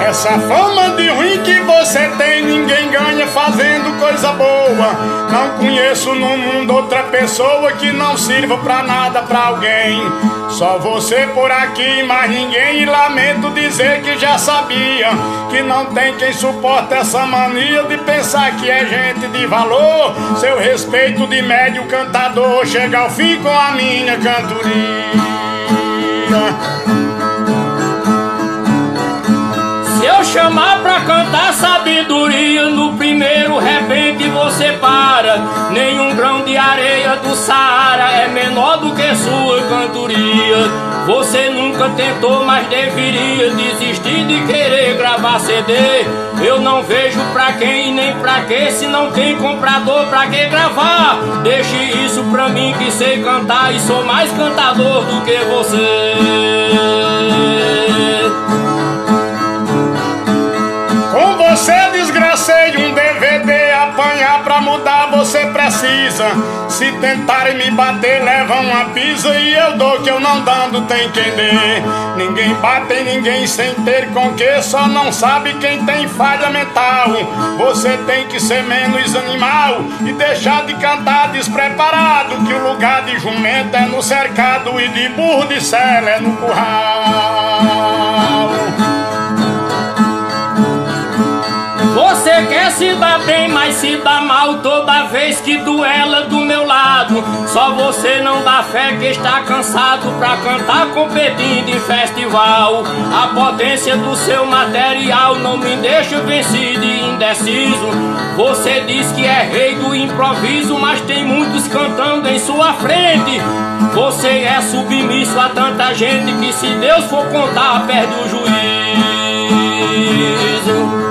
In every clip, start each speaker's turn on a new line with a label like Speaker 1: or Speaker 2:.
Speaker 1: Essa fama de ruim que você tem, ninguém ganha fazendo coisa boa. Não conheço no mundo outra pessoa que não sirva pra nada pra alguém. Só você por aqui, mais ninguém. E lamento dizer que já sabia que não tem quem suporta essa mania de pensar que é gente de valor. Seu respeito de médio cantador chega ao fim com a minha cantoria.
Speaker 2: Se eu chamar pra cantar sabedoria, no primeiro repente você para. Nenhum grão de areia do Saara é menor do que sua cantoria. Você nunca tentou, mas deveria desistir de querer gravar CD. Eu não vejo pra quem e nem pra que, se não tem comprador pra que gravar. Deixe isso pra mim que sei cantar e sou mais cantador do que você.
Speaker 1: Você desgracei um DVD, apanhar pra mudar você precisa. Se tentarem me bater, levam uma pisa e eu dou que eu não dando tem quem dê. Ninguém bate em ninguém sem ter com que, só não sabe quem tem falha mental. Você tem que ser menos animal e deixar de cantar despreparado, que o lugar de jumento é no cercado e de burro de sela é no curral.
Speaker 2: Você quer se dar bem, mas se dá mal toda vez que duela do meu lado. Só você não dá fé que está cansado pra cantar competindo em festival. A potência do seu material não me deixa vencido e indeciso. Você diz que é rei do improviso, mas tem muitos cantando em sua frente. Você é submisso a tanta gente que se Deus for contar perde o juízo.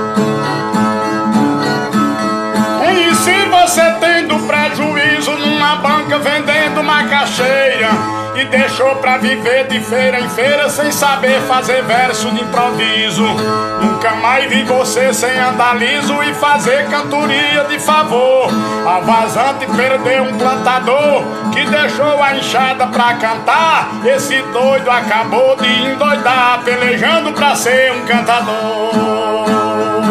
Speaker 1: Você tendo prejuízo numa banca vendendo macaxeira e deixou pra viver de feira em feira sem saber fazer verso de improviso. Nunca mais vi você sem andar liso e fazer cantoria de favor. A vazante perdeu um plantador que deixou a enxada pra cantar. Esse doido acabou de endoidar, pelejando pra ser um cantador.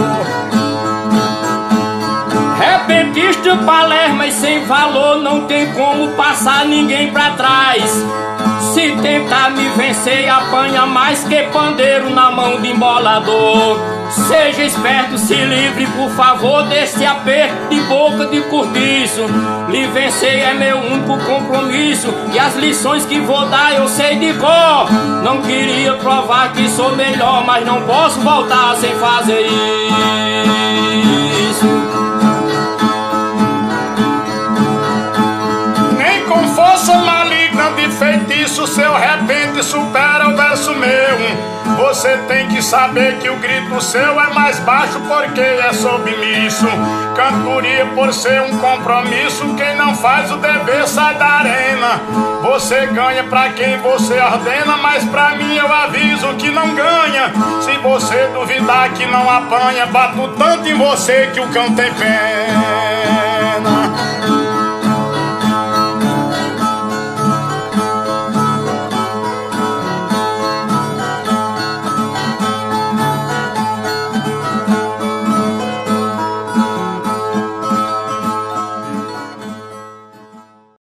Speaker 2: Repentista palerma e sem valor, não tem como passar ninguém pra trás. Se tentar me vencer, apanha mais que pandeiro na mão de embolador. Seja esperto, se livre, por favor, desse aperto de boca de cortiço. Lhe vencer é meu único compromisso e as lições que vou dar eu sei de cor. Não queria provar que sou melhor, mas não posso voltar sem fazer isso.
Speaker 1: Força maligna de feitiço, seu repente supera o verso meu. Você tem que saber que o grito seu é mais baixo porque é submisso. Cantoria por ser um compromisso, quem não faz o dever sai da arena. Você ganha pra quem você ordena, mas pra mim eu aviso que não ganha. Se você duvidar que não apanha, bato tanto em você que o cão tem pena.